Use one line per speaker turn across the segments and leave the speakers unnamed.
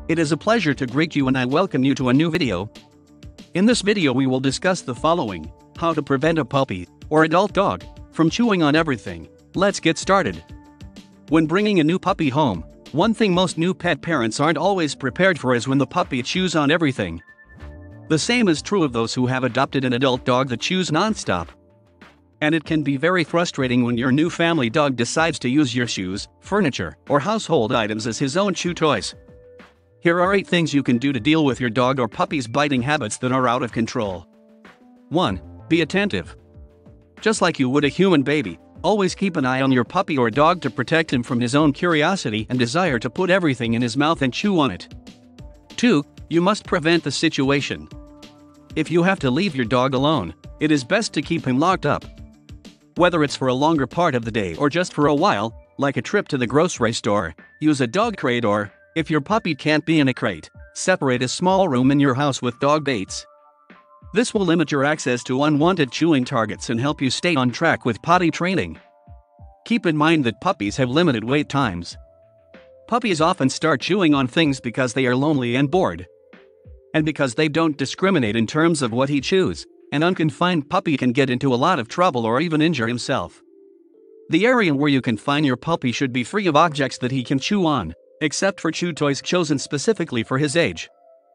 It is a pleasure to greet you and I welcome you to a new video. In this video we will discuss the following: how to prevent a puppy or adult dog from chewing on everything. Let's get started. When bringing a new puppy home, one thing most new pet parents aren't always prepared for is when the puppy chews on everything. The same is true of those who have adopted an adult dog that chews non-stop. And it can be very frustrating when your new family dog decides to use your shoes, furniture, or household items as his own chew toys. Here are 8 things you can do to deal with your dog or puppy's biting habits that are out of control. 1. Be attentive. Just like you would a human baby, always keep an eye on your puppy or dog to protect him from his own curiosity and desire to put everything in his mouth and chew on it. 2. You must prevent the situation. If you have to leave your dog alone, it is best to keep him locked up. Whether it's for a longer part of the day or just for a while, like a trip to the grocery store, use a dog crate, or, if your puppy can't be in a crate, separate a small room in your house with dog baits. This will limit your access to unwanted chewing targets and help you stay on track with potty training. Keep in mind that puppies have limited wait times. Puppies often start chewing on things because they are lonely and bored. And because they don't discriminate in terms of what he chews, an unconfined puppy can get into a lot of trouble or even injure himself. The area where you confine your puppy should be free of objects that he can chew on, except for chew toys chosen specifically for his age.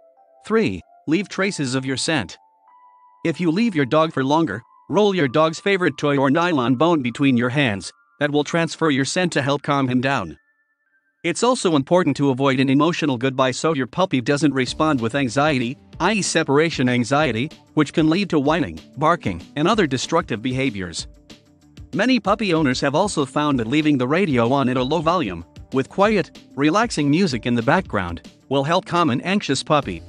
3. Leave traces of your scent. If you leave your dog for longer, roll your dog's favorite toy or nylon bone between your hands. That will transfer your scent to help calm him down. It's also important to avoid an emotional goodbye so your puppy doesn't respond with anxiety, i.e. separation anxiety, which can lead to whining, barking, and other destructive behaviors. Many puppy owners have also found that leaving the radio on at a low volume, with quiet, relaxing music in the background, will help calm an anxious puppy.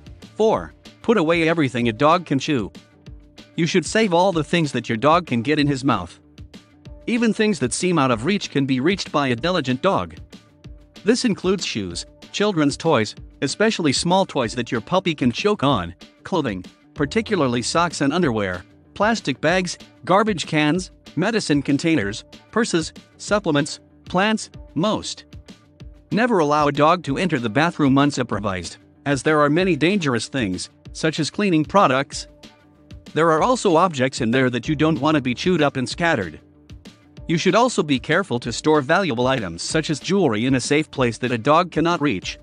4. Put away everything a dog can chew. You should save all the things that your dog can get in his mouth. Even things that seem out of reach can be reached by a diligent dog. This includes shoes, children's toys, especially small toys that your puppy can choke on, clothing, particularly socks and underwear, plastic bags, garbage cans, medicine containers, purses, supplements, plants, most. Never allow a dog to enter the bathroom unsupervised, as there are many dangerous things, such as cleaning products. There are also objects in there that you don't want to be chewed up and scattered. You should also be careful to store valuable items such as jewelry in a safe place that a dog cannot reach.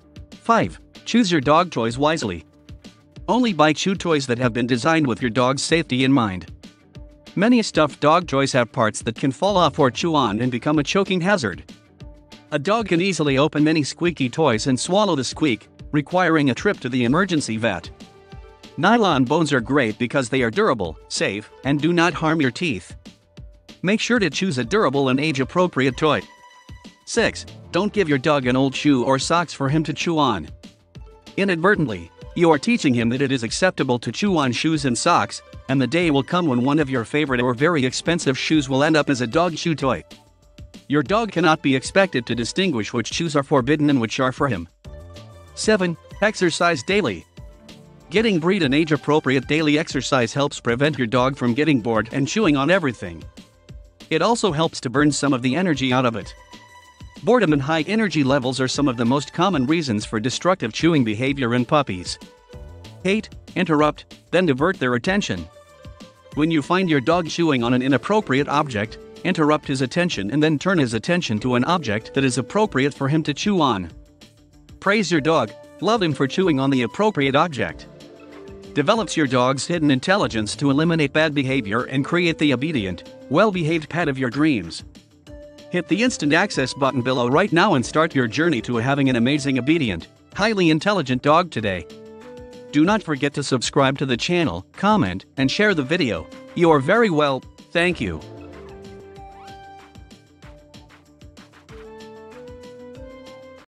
5. Choose your dog toys wisely. Only buy chew toys that have been designed with your dog's safety in mind. Many stuffed dog toys have parts that can fall off or chew on and become a choking hazard. A dog can easily open many squeaky toys and swallow the squeak, requiring a trip to the emergency vet. Nylon bones are great because they are durable, safe, and do not harm your teeth. Make sure to choose a durable and age-appropriate toy. 6. Don't give your dog an old shoe or socks for him to chew on. Inadvertently, you are teaching him that it is acceptable to chew on shoes and socks, and the day will come when one of your favorite or very expensive shoes will end up as a dog chew toy. Your dog cannot be expected to distinguish which chews are forbidden and which are for him. 7. Exercise daily. Getting breed and age-appropriate daily exercise helps prevent your dog from getting bored and chewing on everything. It also helps to burn some of the energy out of it. Boredom and high energy levels are some of the most common reasons for destructive chewing behavior in puppies. 8. Interrupt, then divert their attention. When you find your dog chewing on an inappropriate object, interrupt his attention and then turn his attention to an object that is appropriate for him to chew on. Praise your dog, love him for chewing on the appropriate object. Develops your dog's hidden intelligence to eliminate bad behavior and create the obedient, well-behaved pet of your dreams. Hit the instant access button below right now and start your journey to having an amazing, obedient, highly intelligent dog today. Do not forget to subscribe to the channel, comment, and share the video. You are very well, thank you.